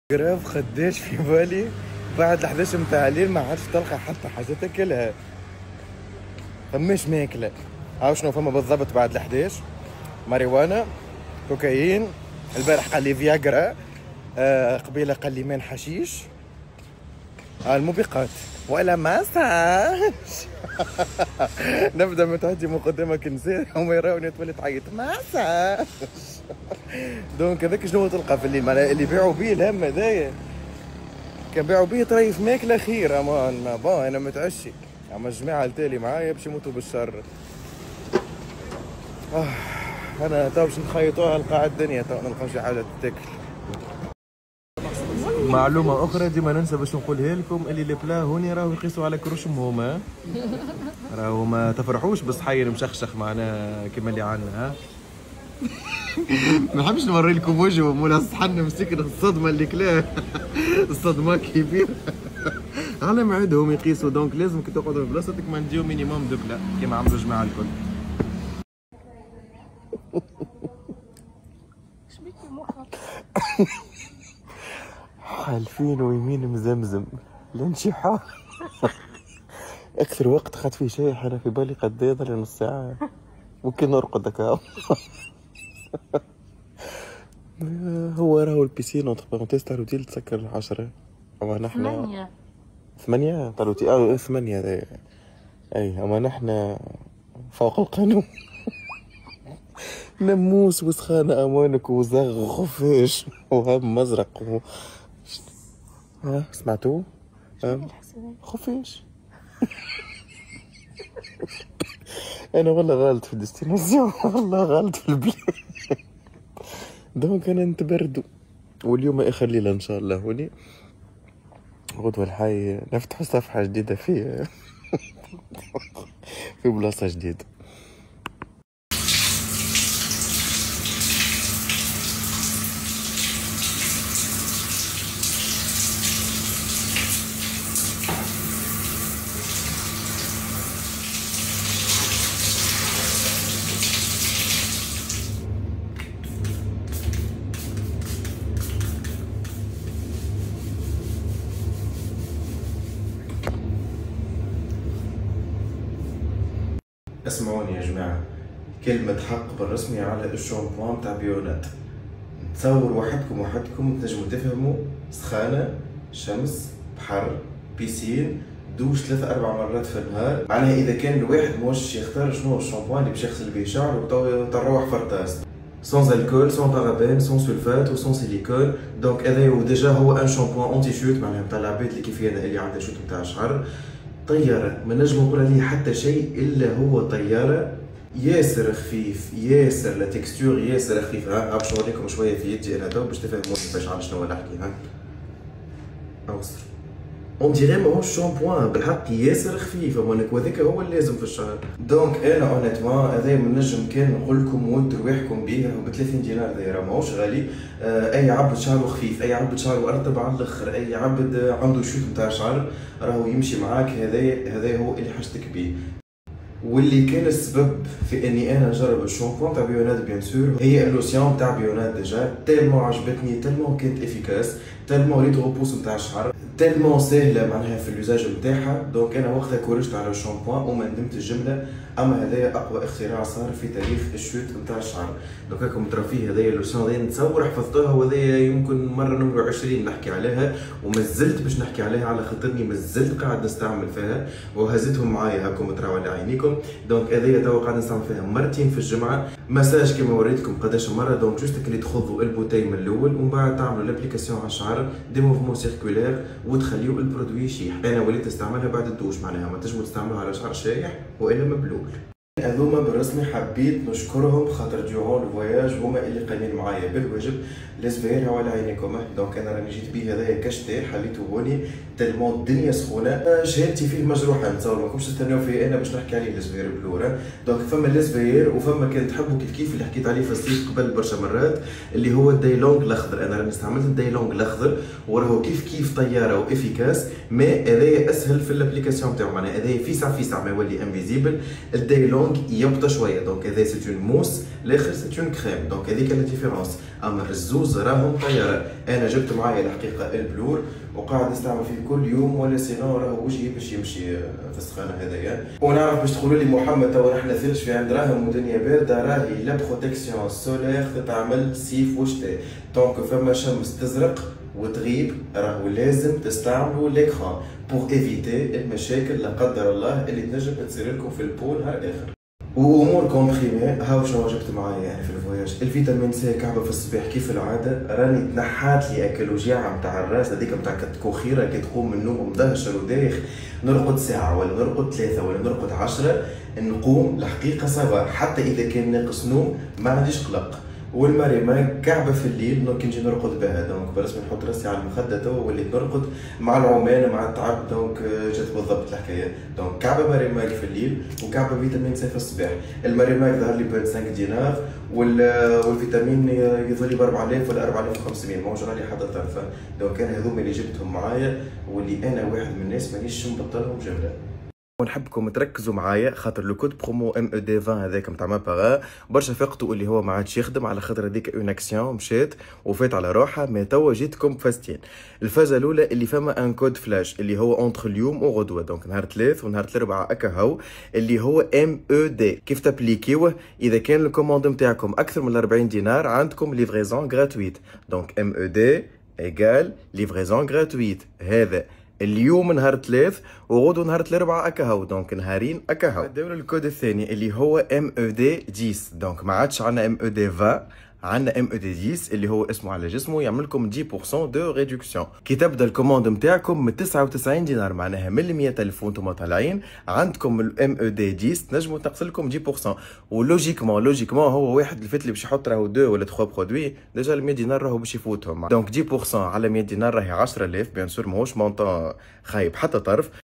جراف خداش في بالي بعد ال11 متاع الليل ما عادش تلقى حتى حاجه تاكلها. فماش ماكله. عاو شنو فما بالضبط بعد ال11؟ ماريوانا، كوكايين، البارح قال لي فياغرا، قبيله قال لي مان حشيش، الموبقات ولا ما ساش. نبدا متعدي مقدمك نساء هما يراوني تولي تعيط ما ساش. دونك هذاك شنو تلقى في الليل معناها اللي باعوا بيه الهم هذايا كان باعوا بيه طريف ماكله خير. اما بون انا متعشي، اما الجماعه التالي معايا باش يموتوا بالشر. انا تو باش نخيطوها نلقى الدنيا تو نلقى شي حاجه تاكل. معلومه اخرى ديما ننسى باش نقولها لكم، اللي البلا هوني راهو يقيسوا على كروشهم هما، راهو ما تفرحوش بالصحي المشخشخ معناها كيما اللي عندنا. ها ما نحبش نوري لكم وجهه مولا الصحن مسكن الصدمه اللي كلاه. الصدمه كبيره. على موعدهم يقيسوا، دونك لازم كي تقعدوا في بلاصتك ما نديو مينيموم دو بلا كيما عملوا الجماعه الكل. شبيك مخك؟ حالفين ويمين مزمزم لانشحار. اكثر وقت خدت فيه شايح انا في بالي قد يضل نص ساعه، ممكن نرقد هكا. هو راهو البيسين اونتر بارونتيز تاع الروتيل تسكر 10 اما نحن 8 تاع الروتيل 8 هذايا اي، اما نحن فوق القانون. نموس وسخانة امانك وزغ وخفاش وهم مزرق ها سمعتوه؟ خفاش. انا والله غلط في الديستيناسيون، والله غلط في البلاد. دونك انا نتبردو، واليوم اخر ليله ان شاء الله هوني غدوه الحي نفتحوا صفحه جديده في في بلاصه جديده. اسمعوني يا جماعة، كلمة حق بالرسمي على الشامبوان تاع بيونات. تصور وحدكم تنجموا تفهموا سخانة، شمس، بحر، بيسين، دوش 3-4 مرات في النهار. معناها إذا كان الواحد موش يختار شنو الشامبوان اللي باش يغسل بيه شعره تروح فرطاس. سون الكول، سون بارابين، سون سولفات وسون سيليكون. دونك هذا وديجا هو ان شامبوان اونتي شوت، معناها نتاع العباد اللي كيف انا اللي عندها شوت نتاع شعر. طيارة ما نجم نقول عليه حتى شيء الا هو طيارة. ياسر خفيف، ياسر لا تكستور ياسر خفيف. ها باش نوريكم شوية في يدي انا تو باش تفهموا باش على شنو نحكي. ها اوصل اون ديغي ماهوش شامبوان بالحق، ياسر خفيف، امانك وهذاك هو اللازم في الشهر. دونك انا اونيتمون هذا نجم كان نقول لكم ودوا رواحكم به ب 30 دينار، هذا ماهوش غالي. اي عبد شعره خفيف، اي عبد شعره ارطب على الاخر، اي عبد عنده شوت نتاع شعر راهو يمشي معاك. هذا هو اللي حاجتك بيه. واللي كان السبب في اني انا نجرب الشامبوان تاع بيونات بيان سور هي اللوسيون تاع بيونات. ديجا تالمون عجبتني، تالمون كانت افيكاس، تالمون ريت غوبوس نتاع الشعر، تالمون ساهله معناها في اللوزاج نتاعها. دونك انا وقتها كورجت على الشامبوان وما ندمت الجمله. اما هذايا اقوى اختراع صار في تاريخ الشوت نتاع الشعر. دونك راكم ترى فيه هذايا اللوسيون هذايا نتصور حفظتوها، وهذايا يمكن مره نمرو 20 نحكي عليها ومازلت باش نحكي عليها على خاطرني مازلت قاعد نستعمل فيها وهزتهم معايا هاكم تراو على عينيكم. دونك هذايا توا قاعد نستعمل فيها مرتين في الجمعه، مساج كما وريتكم قداش مره. دونك جوست اللي تخذوا البوتاي من الاول ومن بعد تعملوا لابليكاسيون على الشعر دي موفمون سيركولير وتخليو البرودوي يشيح. انا وليت استعملها بعد الدوش، معناها ما تنجموا تستعملوها على شعر شايح والا مبلول. هذوما بالرسمي حبيت نشكرهم خاطر ديورون الفواياج هما اللي قايمين معايا بالواجب. لازم على عينيكم. دونك انا راني جيت بيه هذايا كشتي حليته هوني تالمون الدنيا سخونه. شهادتي فيه مجروحه، نتصور ماكمش تستناو فيه انا باش نحكي عليه الزفير بلورا. دونك فما الزفير وفما كان تحبوا كيف اللي حكيت عليه في الصيف قبل برشا مرات اللي هو الدايلونغ الاخضر. انا راني استعملت الدايلونغ الاخضر وراهو كيف طياره وافيكاس، ما هذايا اسهل في الابليكاسيون تاعو. معناها هذايا فيسع ما يولي انفيزيبل. الدايلونغ دونك يبطى شويه. دونك هذا سيت اون موس، الاخر سيت اون كريم. دونك هذيك لا ديفيرونس. اما الزوز راهم طياره. انا جبت معايا الحقيقه البلور وقاعد نستعمل فيه كل يوم، ولا سينو راهو وجهي باش يمشي في السخانه هذايا. ونعرف باش تقولوا لي محمد توا احنا ثلج في عند راهم ودنيا بارده، راهي لا بروتيكسيون سولير تتعمل صيف وشتاء. دونك فما شمس تزرق وتغيب راهو لازم تستعملوا ليكران بور ايفيتي المشاكل لا قدر الله اللي تنجم تصير لكم في البول نهار اخر. وامور كومبريمي هاو شنو جبت معايا يعني في الفواياج. الفيتامين سي كعبه في الصباح كيف العاده، راني تنحات لي اكل وجيعه نتاع الراس هذيك نتاع كتكوخيره كي تقوم من النوم مدهشر ودايخ، نرقد ساعه ولا نرقد ثلاثه ولا نرقد 10 نقوم الحقيقه صباح، حتى اذا كان ناقص نوم ما عنديش قلق. والمريمه كعبه في الليل كي نجي نرقد بها. دونك برسمي نحط راسي على المخده توا وليت نرقد مع العمان مع التعب. دونك جات بالضبط الحكايه. دونك كعبه مريماك في الليل وكعبه فيتامين سي في الصباح. المريماك ظهر لي ب 5 دينار والفيتامين يظهر لي ب 4000 ولا 4500 ماهوش راني حتى طرفه. دونك كان هذوما اللي جبتهم معايا واللي انا واحد من الناس مانيش نبطلهم جمله. ونحبكم تركزوا معايا خاطر لو كود برومو ام او دي 20 هذاك نتاع مابارا برشا فقتوا اللي هو ما عادش يخدم على خاطر هذيك اون اكسيون مشات وفات على روحها. مي توا جيتكم فاستين. الفازه الاولى اللي فما ان كود فلاش اللي هو اونتر اليوم وغدوه، دونك نهار 3 ونهار 4 اكا هو اللي هو ام او دي. كيف تابليكيوه؟ اذا كان الكوموند نتاعكم اكثر من 40 دينار عندكم ليفريزون غراتويت. دونك ام او دي ايجال ليفريزون غراتويت. هذا اليوم نهار 3 وغدو نهار 4 اكا هو. دونك نهارين اكا هو. نديرو الكود الثاني اللي هو ام او دي 10. دونك ما عادش عندنا ام او دي 20، عندنا ام او دي 10 اللي هو اسمه على جسمه يعمل لكم 10% دو ريدكسيون. كي تبدا الكوموند نتاعكم من 99 دينار معناها من 100,000 وانتم طالعين عندكم الام او دي 10 تنجموا تنقص لكم 10%. ولوجيكمون هو واحد الفت اللي باش يحط راهو 2 ولا 3 برودوي ديجا ال 100 دينار راهو باش يفوتهم. دونك 10% على 100 دينار راهي 10,000 بيان سور ماهوش مونطون خايب حتى طرف.